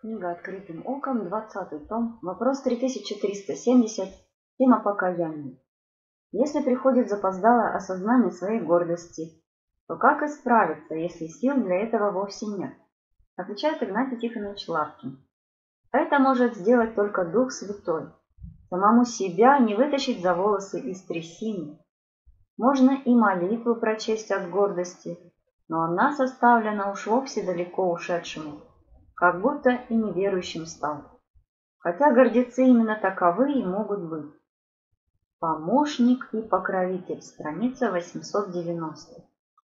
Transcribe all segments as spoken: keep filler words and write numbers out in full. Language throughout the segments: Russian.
Книга «Открытым оком», двадцатый том, вопрос три тысячи триста семьдесят, тема покаяния. Если приходит запоздалое осознание своей гордости, то как исправиться, если сил для этого вовсе нет? Отвечает Игнатий Тихонович Лапкин. Это может сделать только Дух Святой. Самому себя не вытащить за волосы из трясины. Можно и молитву прочесть от гордости, но она составлена уж вовсе далеко ушедшему, как будто и неверующим стал. Хотя гордецы именно таковы и могут быть. Помощник и покровитель, страница восемьсот девяносто.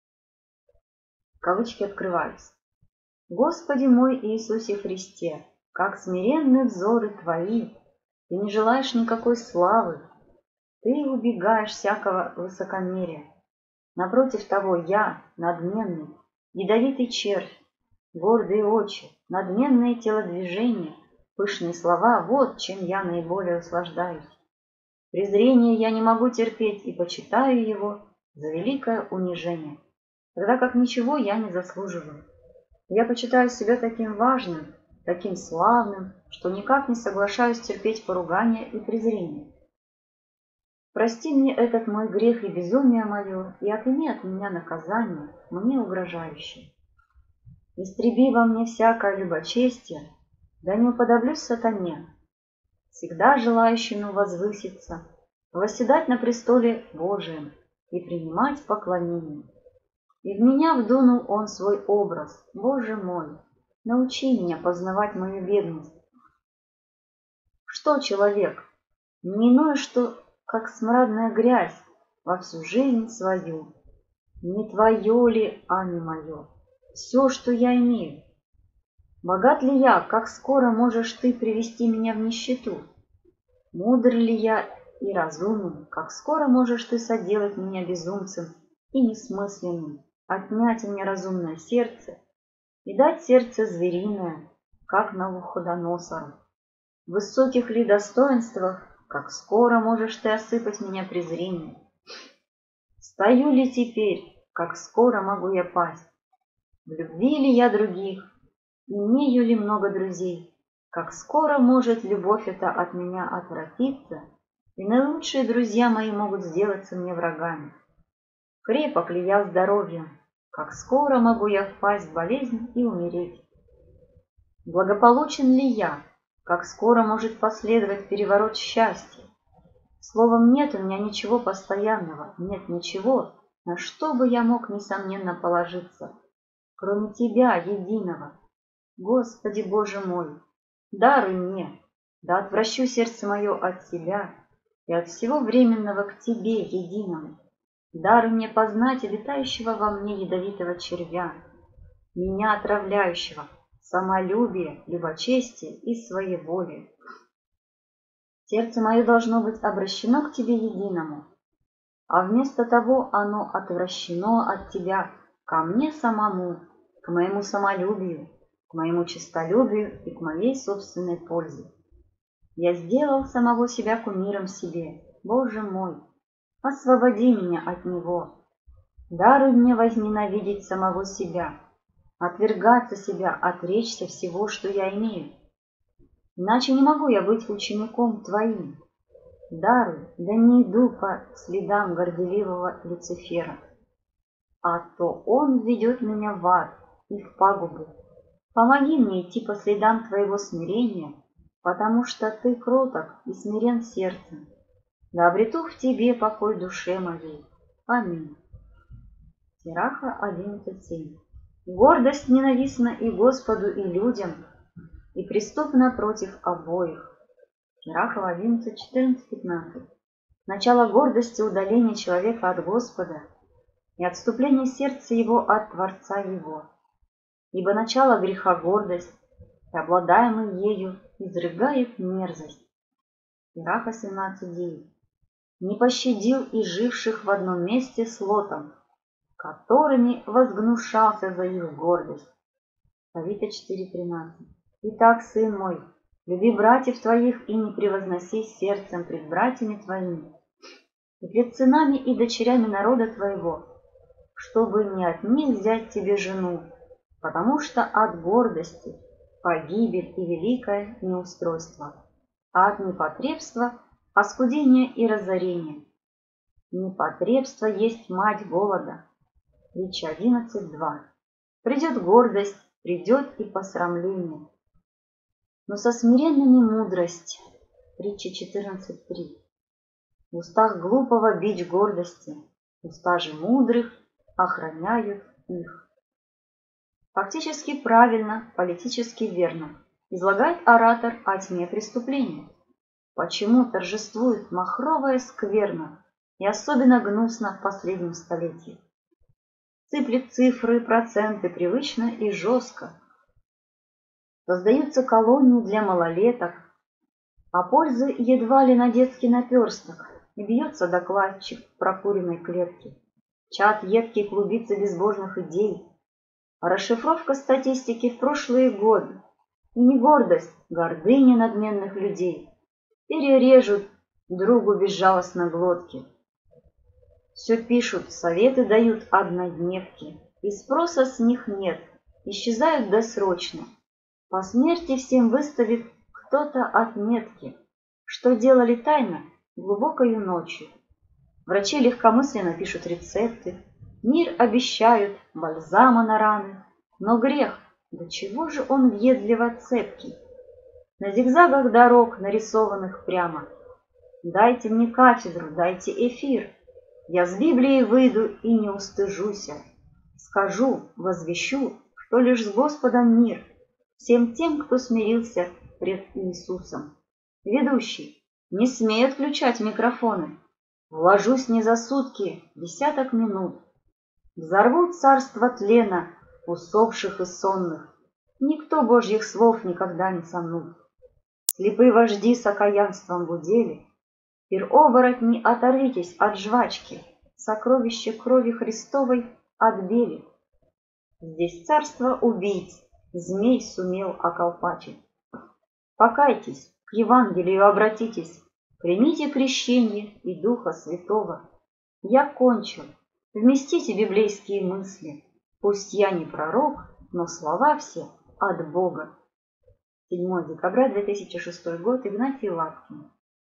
Кавычки открываются. Господи мой Иисусе Христе, как смиренны взоры Твои, Ты не желаешь никакой славы, Ты убегаешь всякого высокомерия. Напротив того я, надменный, ядовитый червь, гордые очи, надменные телодвижения, пышные слова — вот чем я наиболее услаждаюсь. Презрение я не могу терпеть и почитаю его за великое унижение, тогда как ничего я не заслуживаю. Я почитаю себя таким важным, таким славным, что никак не соглашаюсь терпеть поругания и презрение. Прости мне этот мой грех и безумие мое, и отними от меня наказание, мне угрожающее. Истреби во мне всякое любочестие, да не уподоблюсь сатане, всегда желающему возвыситься, восседать на престоле Божием и принимать поклонение. И в меня вдунул он свой образ, Боже мой, научи меня познавать мою бедность. Что человек? Не иное, что как смрадная грязь во всю жизнь свою. Не твое ли, а не мое, все, что я имею. Богат ли я, как скоро можешь ты привести меня в нищету? Мудр ли я и разумен, как скоро можешь ты соделать меня безумцем и несмысленным, отнять у меня разумное сердце и дать сердце звериное, как Навуходоносору? В высоких ли достоинствах, как скоро можешь ты осыпать меня презрением? Стою ли теперь, как скоро могу я пасть? В любви ли я других? Имею ли много друзей? Как скоро может любовь эта от меня отвратиться, и наилучшие друзья мои могут сделаться мне врагами? Крепок ли я здоровьем? Как скоро могу я впасть в болезнь и умереть? Благополучен ли я? Как скоро может последовать переворот счастья? Словом, нет у меня ничего постоянного, нет ничего, на что бы я мог, несомненно, положиться, кроме Тебя, единого. Господи Боже мой, даруй мне, да отвращу сердце мое от Тебя и от всего временного к Тебе, единому. Даруй мне познать обитающего во мне ядовитого червя, меня отравляющего, самолюбие, любочестие и своеволие. Сердце мое должно быть обращено к Тебе единому, а вместо того оно отвращено от Тебя ко мне самому, к моему самолюбию, к моему честолюбию и к моей собственной пользе. Я сделал самого себя кумиром себе. Боже мой, освободи меня от него. Даруй мне возненавидеть самого себя, отвергаться себя, отречься всего, что я имею. Иначе не могу я быть учеником Твоим. Даруй, да не иду по следам горделивого Люцифера, а то он ведет меня в ад и в пагубу. Помоги мне идти по следам Твоего смирения, потому что Ты кроток и смирен сердцем. Да обрету в Тебе покой душе моей. Аминь. Сираха одиннадцать семь. Гордость ненавистна и Господу, и людям, и преступна против обоих. Сираха одиннадцать четырнадцать пятнадцать. Начало гордости — удаление человека от Господа и отступление сердца его от Творца его. Ибо начало греха — гордость, и обладаемый ею изрыгает мерзость. Сираха семнадцать девять. Не пощадил и живших в одном месте с Лотом, которыми возгнушался за их гордость. Авито четыре тринадцать. Итак, сын мой, люби братьев твоих и не превозносись сердцем пред братьями твоими и пред сынами и дочерями народа твоего, чтобы не от них взять тебе жену, потому что от гордости погибель и великое неустройство, а от непотребства – оскудение и разорение. Непотребство есть мать голода. Притча одиннадцать два. Придет гордость, придет и посрамление. Но со смиренными мудрость. Притча четырнадцать три. В устах глупого бич гордости, уста же мудрых охраняют их. Фактически правильно, политически верно излагает оратор о тьме преступления. Почему торжествует махровая скверна и особенно гнусно в последнем столетии? Сыплет цифры, проценты привычно и жестко. Создаются колонии для малолеток, а пользы едва ли на детский наперсток, и бьется докладчик в прокуренной клетке. Чад едкий клубится безбожных идей, а расшифровка статистики в прошлые годы. И не гордость, гордыня надменных людей перережут другу безжалостно глотки. Все пишут, советы дают однодневки, и спроса с них нет, исчезают досрочно. По смерти всем выставит кто-то отметки, что делали тайно глубокою ночью. Врачи легкомысленно пишут рецепты, мир обещают, бальзама на раны, но грех, до чего же он въедливо цепкий? На зигзагах дорог, нарисованных прямо. Дайте мне кафедру, дайте эфир, я с Библией выйду и не устыжуся. Скажу, возвещу, что лишь с Господом мир, всем тем, кто смирился пред Иисусом. Ведущий, не смей отключать микрофоны. Вложусь не за сутки, десяток минут. Взорвут царство тлена усопших и сонных. Никто Божьих слов никогда не сомнут. Слепые вожди с окаянством гудели. Пир-оборотни, оторвитесь от жвачки, сокровище крови Христовой отбели. Здесь царство убийц, змей сумел околпачить. Покайтесь, к Евангелию обратитесь, примите крещение и Духа Святого. Я кончил, вместите библейские мысли, пусть я не пророк, но слова все от Бога. седьмое декабря две тысячи шестого год. Игнатий Лапкин.